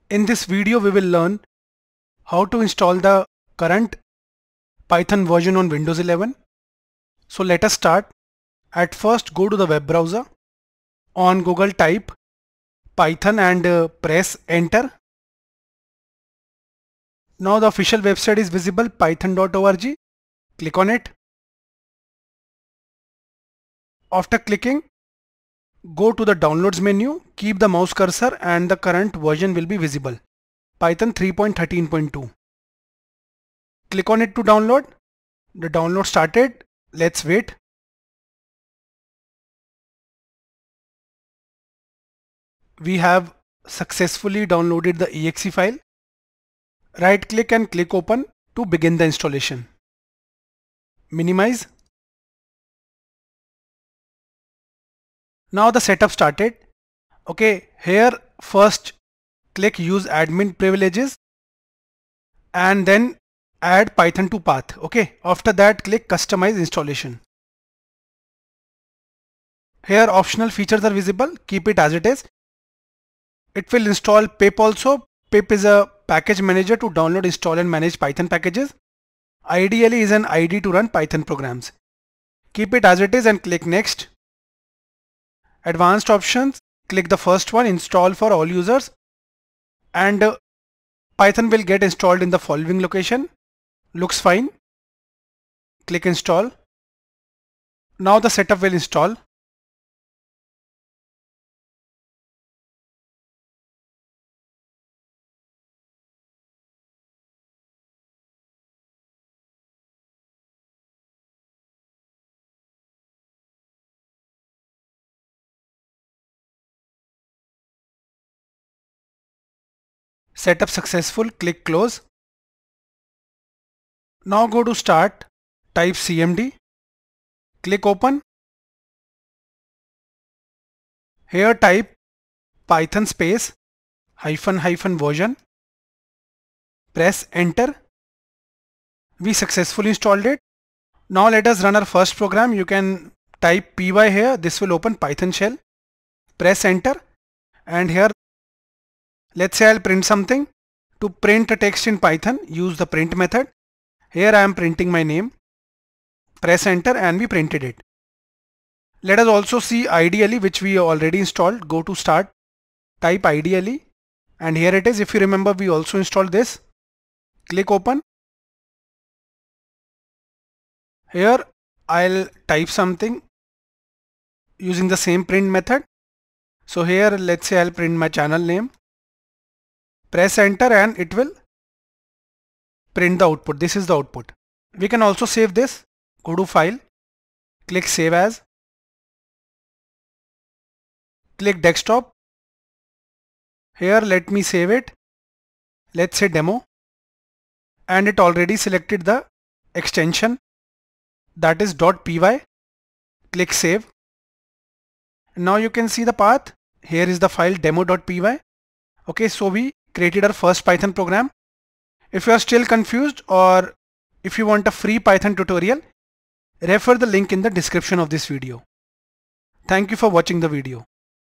In this video we will learn how to install the current Python version on Windows 11. So let us start. At first go to the web browser. On Google type Python and press enter. Now the official website is visible, python.org. Click on it. After clicking, go to the downloads menu, keep the mouse cursor and the current version will be visible. Python 3.13.2. Click on it to download. The download started. Let's wait. We have successfully downloaded the exe file. Right click and click open to begin the installation. Minimize. Now the setup started. Okay, here first click use admin privileges and then add Python to path. Okay, after that click customize installation. Here optional features are visible. Keep it as it is. It will install pip also. Pip is a package manager to download, install and manage Python packages. Ideally is an IDE to run Python programs. Keep it as it is and click next. Advanced options, click the first one, install for all users, and Python will get installed in the following location. Looks fine. Click install. Now the setup will install. Setup successful. Click close. Now go to start. Type cmd. Click open. Here type Python space -- version. Press enter. We successfully installed it. Now let us run our first program. You can type py here. This will open Python shell. Press enter. And here let's say I'll print something. To print a text in Python, use the print method. Here I am printing my name. Press enter and we printed it. Let us also see ideally, which we already installed. Go to start, type ideally, and here it is. If you remember, we also installed this. Click open. Here I'll type something using the same print method. So here let's say I'll print my channel name. Press enter and it will print the output. This is the output. We can also save this. Go to file, click save as, click desktop. Here let me save it. Let's say demo, and it already selected the extension, that is .py. Click save. Now you can see the path. Here is the file demo.py. Okay, so we created our first Python program. If you are still confused or if you want a free Python tutorial, refer the link in the description of this video. Thank you for watching the video.